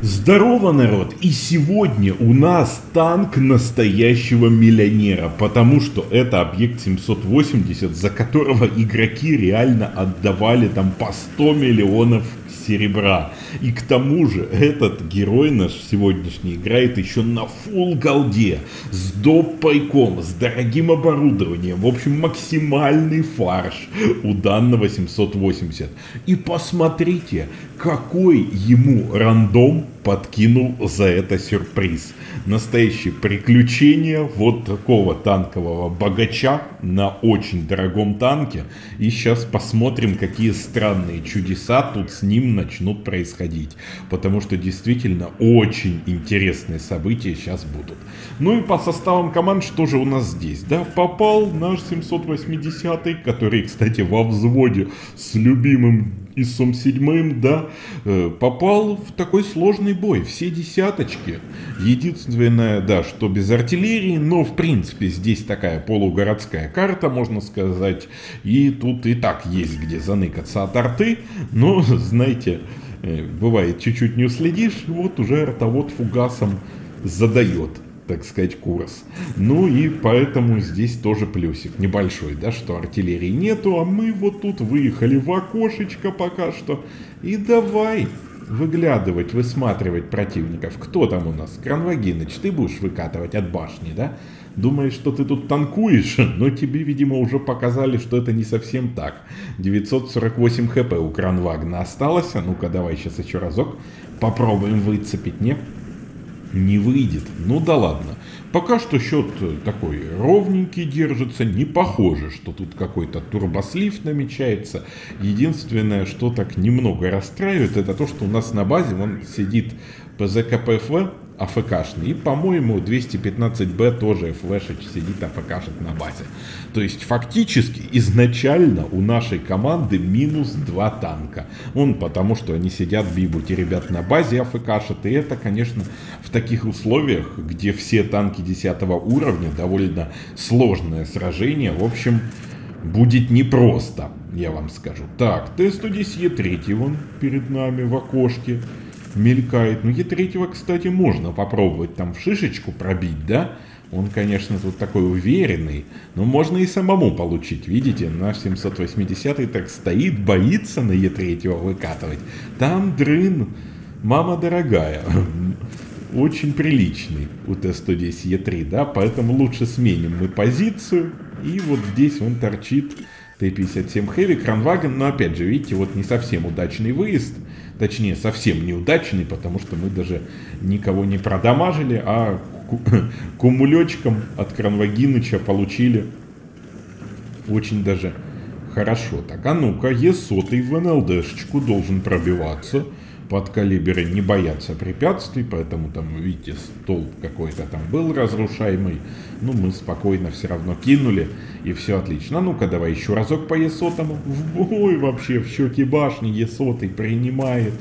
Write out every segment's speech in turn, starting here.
Здорово, народ! И сегодня у нас танк настоящего миллионера, потому что это объект 780, за которого игроки реально отдавали там по 100 миллионов серебра. И к тому же этот герой наш сегодняшний играет еще на фулл голде, с доп-пайком, с дорогим оборудованием. В общем, максимальный фарш у данного 780. И посмотрите, какой ему рандом подкинул за это сюрприз. Настоящее приключение вот такого танкового богача на очень дорогом танке. И сейчас посмотрим, какие странные чудеса тут с ним начнут происходить. Потому что действительно очень интересные события сейчас будут. Ну и по составам команд, что же у нас здесь? Да, попал наш 780-й, который, кстати, во взводе с любимым ИСом 7, да, попал в такой сложный бой. Все десяточки. Единственное, да, что без артиллерии, но в принципе здесь такая полугородская карта, можно сказать. И тут и так есть где заныкаться от арты. Но, знаете, бывает, чуть-чуть не уследишь, вот уже артовод фугасом задает, так сказать, курс. Ну и поэтому здесь тоже плюсик небольшой, да, что артиллерии нету, а мы вот тут выехали в окошечко пока что. И давай выглядывать, высматривать противников. Кто там у нас? Кранвагиныч, ты будешь выкатывать от башни, да? Думаешь, что ты тут танкуешь? Но тебе, видимо, уже показали, что это не совсем так. 948 хп у Кранвагна осталось. А ну-ка, давай сейчас еще разок попробуем выцепить, не? Не выйдет. Ну да ладно. Пока что счет такой ровненький держится. Не похоже, что тут какой-то турбослив намечается. Единственное, что так немного расстраивает, это то, что у нас на базе вон сидит ПЗКПФВ АФКшный. И, по-моему, 215Б тоже ФВшич сидит АФКшит на базе. То есть, фактически, изначально у нашей команды минус 2 танка. Потому что они сидят, бибути ребят на базе АФКшит. И это, конечно, в таких условиях, где все танки 10 уровня, довольно сложное сражение. В общем, будет непросто, я вам скажу. Так, Т-110 Е3 вон перед нами в окошке мелькает. Ну, Е3, кстати, можно попробовать там в шишечку пробить, да? Он, конечно, тут такой уверенный, но можно и самому получить. Видите, наш 780-й так стоит, боится на Е3 выкатывать. Там дрын, мама дорогая, очень приличный у Т-110 Е3, да? Поэтому лучше сменим мы позицию. И вот здесь он торчит. Т-57 Heavy, Кранваген, но опять же, видите, вот не совсем удачный выезд, точнее, совсем неудачный, потому что мы даже никого не продамажили, а кумулечком от Кранвагиныча получили очень даже хорошо. Так, а ну-ка, Е100 в НЛДшечку должен пробиваться. Подкалиберы не боятся препятствий, поэтому там, видите, столб какой-то там был разрушаемый. Ну, мы спокойно все равно кинули, и все отлично. А ну-ка, давай еще разок по Е100. В бой вообще, в щеки башни Е100 принимает.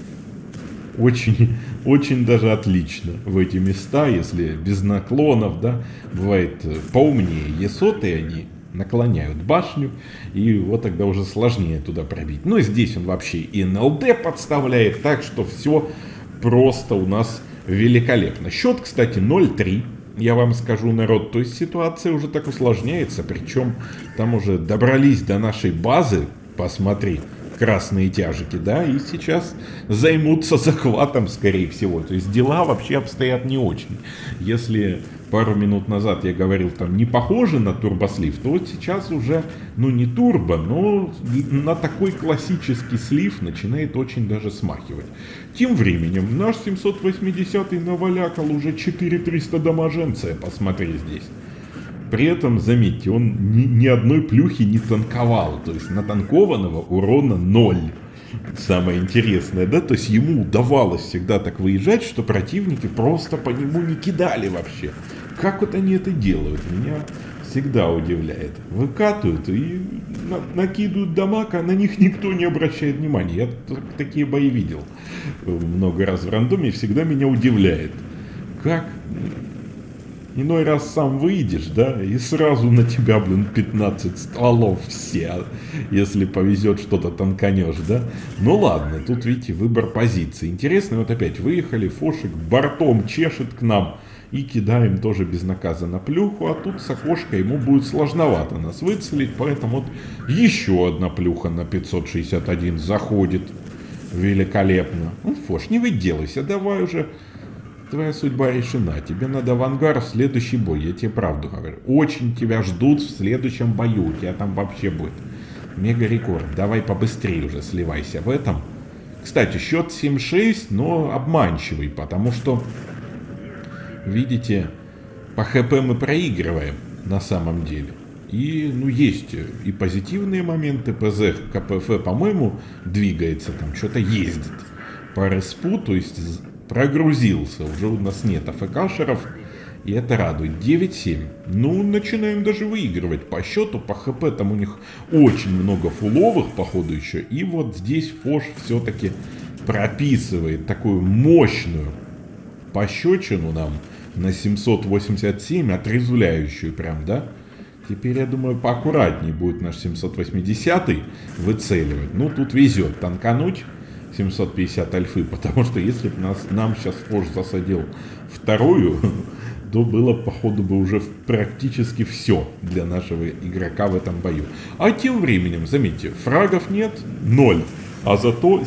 Очень, очень даже отлично в эти места, если без наклонов, да. Бывает поумнее Е100 они наклоняют башню, и вот тогда уже сложнее туда пробить. Ну и здесь он вообще и НЛД подставляет, так что все просто у нас великолепно. Счет, кстати, 0-3, я вам скажу, народ, то есть ситуация уже так усложняется, причем там уже добрались до нашей базы, посмотри, красные тяжики, да, и сейчас займутся захватом, скорее всего. То есть дела вообще обстоят не очень. Если пару минут назад я говорил, там не похоже на турбослив, то вот сейчас уже, ну не турбо, но на такой классический слив начинает очень даже смахивать. Тем временем наш 780-й навалякал уже 4300 дамаженца, посмотри здесь. При этом, заметьте, он ни одной плюхи не танковал. То есть натанкованного урона 0. Самое интересное, да? То есть ему удавалось всегда так выезжать, что противники просто по нему не кидали вообще. Как вот они это делают? Меня всегда удивляет. Выкатывают и накидывают дамаг, а на них никто не обращает внимания. Я такие бои видел много раз в рандоме, и всегда меня удивляет. Как Иной раз сам выйдешь, да, и сразу на тебя, блин, 15 стволов все, если повезет, что-то танканешь, да. Ну ладно, тут, видите, выбор позиции. Интересно, вот опять выехали, Фошек бортом чешет к нам и кидаем тоже безнаказанно плюху, а тут с окошка ему будет сложновато нас выцелить, поэтому вот еще одна плюха на 561 заходит. Великолепно. Ну, Фош, не выделайся, давай уже. Твоя судьба решена. Тебе надо в ангар в следующий бой. Я тебе правду говорю. Очень тебя ждут в следующем бою. У тебя там вообще будет мега рекорд. Давай побыстрее уже сливайся в этом. Кстати, счет 7-6, но обманчивый, потому что, видите, по ХП мы проигрываем на самом деле. И, ну, есть и позитивные моменты. ПЗ, КПФ, по-моему, двигается, там что-то ездит по респу, то есть прогрузился. Уже у нас нет АФКшеров, и это радует. 9-7. Ну, начинаем даже выигрывать по счету, по ХП. Там у них очень много фуловых, походу, еще. И вот здесь Фош все-таки прописывает такую мощную пощечину нам на 787, отрезвляющую прям, да? Теперь, я думаю, поаккуратнее будет наш 780-й выцеливать. Ну, тут везет танкануть 750 альфы, потому что если бы нам сейчас Фош засадил вторую, то было, походу, бы уже практически все для нашего игрока в этом бою. А тем временем, заметьте, фрагов нет, 0. А зато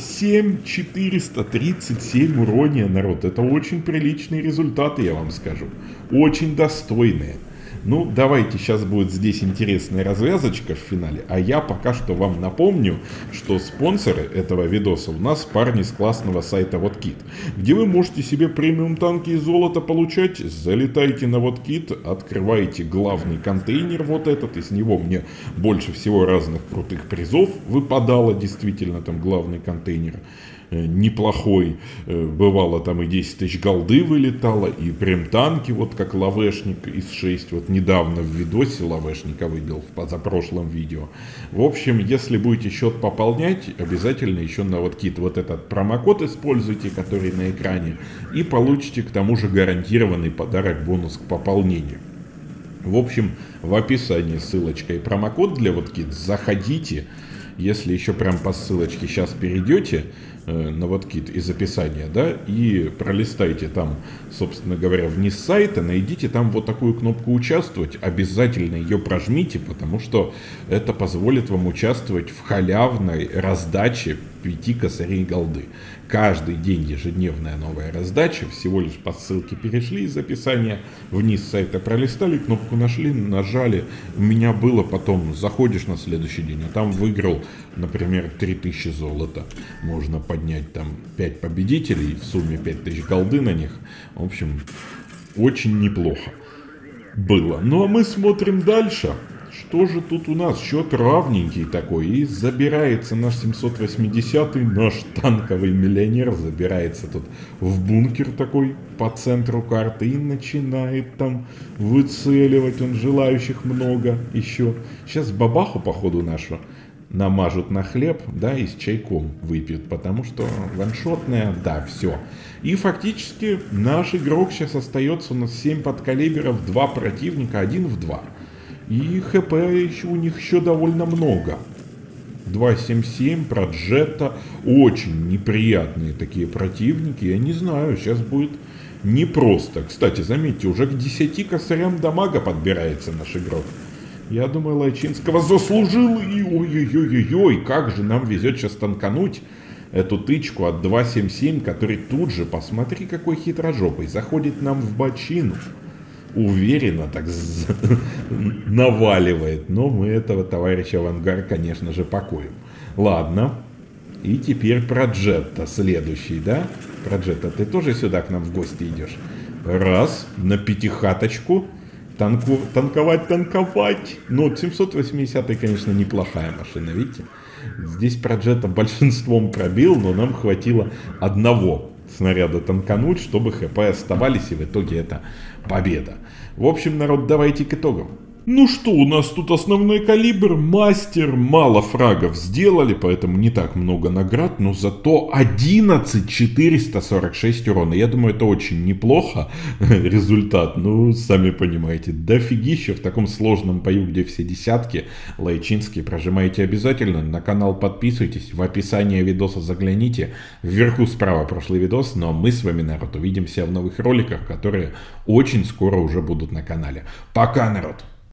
7437 урония, народ. Это очень приличные результаты, я вам скажу. Очень достойные. Ну, давайте, сейчас будет здесь интересная развязочка в финале, а я пока что вам напомню, что спонсоры этого видоса у нас парни с классного сайта WotKit, где вы можете себе премиум танки и золото получать. Залетайте на WotKit, открываете главный контейнер вот этот, из него мне больше всего разных крутых призов выпадало, действительно, там главный контейнер неплохой, бывало там и 10 тысяч голды вылетало, и прям танки, вот как лавешник из 6, вот недавно в видосе лавешника видел, в позапрошлом видео. В общем, если будете счет пополнять, обязательно еще на WotKit вот этот промокод используйте, который на экране, и получите к тому же гарантированный подарок, бонус к пополнению. В общем, в описании ссылочка и промокод для WotKit, заходите. Если еще прям по ссылочке сейчас перейдете на WotKit из описания, да, и пролистайте там, собственно говоря, вниз сайта, найдите там вот такую кнопку «Участвовать», обязательно ее прожмите, потому что это позволит вам участвовать в халявной раздаче 5 косарей голды. Каждый день ежедневная новая раздача, всего лишь по ссылке перешли из описания, вниз сайта пролистали, кнопку нашли, нажали. У меня было потом, заходишь на следующий день, а там выиграл, например, 3000 золота. Можно поднять там 5 победителей, в сумме 5000 голды на них. В общем, очень неплохо было. Ну а мы смотрим дальше. Что же тут у нас? Счет равненький такой. И забирается наш 780-й, наш танковый миллионер, забирается тут в бункер такой по центру карты и начинает там выцеливать. Он желающих много еще. Сейчас бабаху, походу, нашу намажут на хлеб, да, и с чайком выпьют, потому что ваншотная, да, все. И фактически наш игрок сейчас остается, у нас 7 подкалиберов, 2 противника, 1 в 2. И ХП еще, у них еще довольно много. 277, Проджетта, очень неприятные такие противники. Я не знаю, сейчас будет непросто. Кстати, заметьте, уже к 10 косарям дамага подбирается наш игрок. Я думаю, Лайчинского заслужил. И ой-ой-ой-ой, как же нам везет сейчас танкануть эту тычку от 277, который тут же, посмотри, какой хитрожопый, заходит нам в бочину. Уверенно так наваливает. Но мы этого товарища в ангар, конечно же, пакуем. Ладно. И теперь Проджетта следующий, да? Проджетта, ты тоже сюда к нам в гости идешь? Раз, на пятихаточку. Танковать. Ну, 780-й, конечно, неплохая машина, видите? Здесь Проджетта большинством пробил, но нам хватило одного снаряда танкануть, чтобы ХП оставались, и в итоге это победа. В общем, народ, давайте к итогам. Ну что, у нас тут основной калибр, мастер, мало фрагов сделали, поэтому не так много наград, но зато 11446 урона. Я думаю, это очень неплохо результат, ну, сами понимаете, дофигища в таком сложном бою, где все десятки. Лайчинский прожимайте обязательно, на канал подписывайтесь, в описании видоса загляните, вверху справа прошлый видос, но мы с вами, народ, увидимся в новых роликах, которые очень скоро уже будут на канале. Пока, народ!